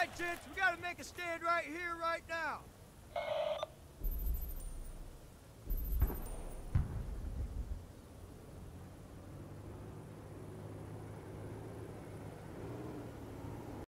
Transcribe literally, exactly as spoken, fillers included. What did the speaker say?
right, gents, we gotta make a stand right here, right now.